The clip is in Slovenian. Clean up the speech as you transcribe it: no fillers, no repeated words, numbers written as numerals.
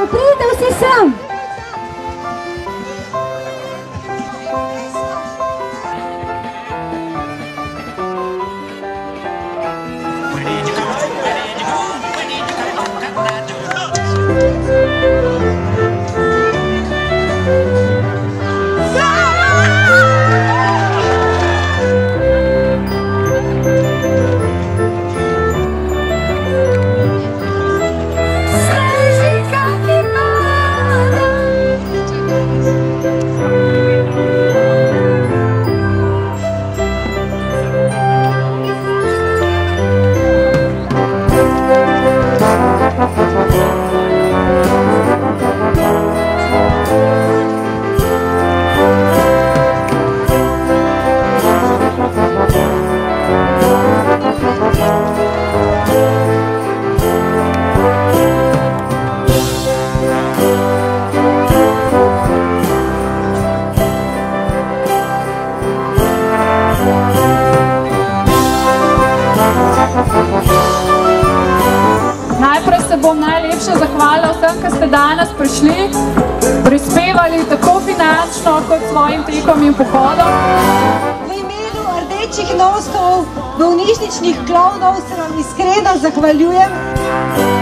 pridite vsi sem. Najprej se bom najlepše zahvalila vsem, ki ste danes prišli, prispevali tako finančno kot svojim tekom in pohodom. V imenu Rdečih nosov bolnišničnih klovnov se vam iskreno zahvaljujem.